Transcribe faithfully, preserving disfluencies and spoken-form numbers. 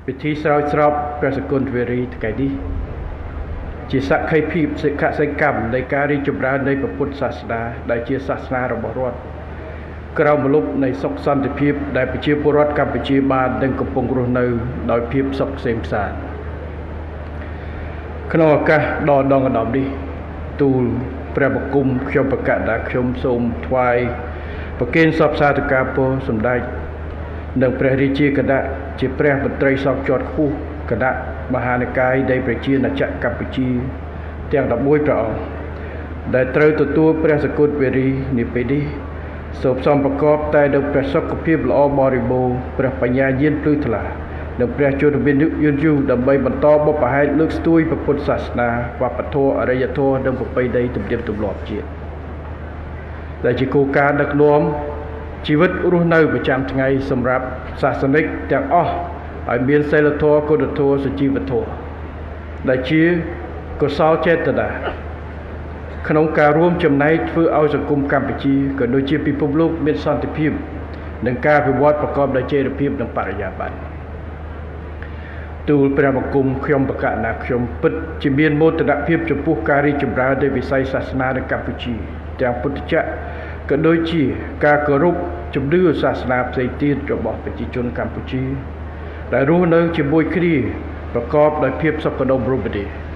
ពិធីស្រោចស្រពព្រះសកុនវារីថ្ងៃនេះជាសក្ខីភាពសិក្ខសិកម្មនៃការរីកចម្រើននៃពុទ្ធសាសនាដែលជាសាសនារបស់រដ្ឋក្រៅមលុបនៃសុខសន្តិភាពដែលប្រជាពលរដ្ឋកម្ពុជាបាននឹងកំពុងរស់នៅដោយភាពសុខក្សេមក្សាន្តក្នុងឱកាសដ៏ដងដំនេះទូលព្រះបង្គំខ្ញុំប្រកាសថាខ្ញុំសូមថ្វាយប្រគេនសពសាធុការពរសម្ដេចនិងព្រះរាជាគណៈជាព្រះមន្ត្រីសង្ឃជាន់ខ្ពស់គណៈមហានិកាយនៃប្រជាណាចក្រកម្ពុជាទាំងដប់មួយព្រះអង្គដែលត្រូវទទួលព្រះសកុតវារីនាពេលនេះសូមសំប្រកបតែដោយព្រះសុខភាពល្អបរិបូរណ៍ព្រះបញ្ញាញាណភ្លឺថ្លានិងព្រះជន្មយឺនយូរដើម្បីបន្តបុព្វហេតុលើកស្ទួយពុទ្ធសាសនាវប្បធម៌អរិយធម៌និងប្រពៃណីទំនៀមទម្លាប់ជាតិដែលជាគោលការណ៍ដឹកនាំជីវិតរស់នៅប្រចាំថ្ងៃសម្រាប់សាសនិកទាំងអស់ឲ្យមានសីលធម៌គុណធម៌សុជីវធម៌ដែលជាកុសលចេតនាក្នុងការរួមចំណែកធ្វើឲ្យសង្គមកម្ពុជាក៏ដូចជាពិភពលោកមានសន្តិភាពនិងការវិវត្តប្រកបដោយចីរភាពនិងបរិយាបន្នទូលព្រះបង្គំខ្ញុំប្រកាសថាខ្ញុំពិតជាមានមោទនភាពចំពោះការរីកចម្រើននៃវិស័យសាសនានៅកម្ពុជាទាំងពុទ្ធចក្រក៏ដូចជាការគោរពជំនឿសាសនាផ្សេងទៀតរបស់ប្រជាជនកម្ពុជាដែលរស់នៅជាមួយគ្នាប្រកបដោយភាពសុខដុមរមនា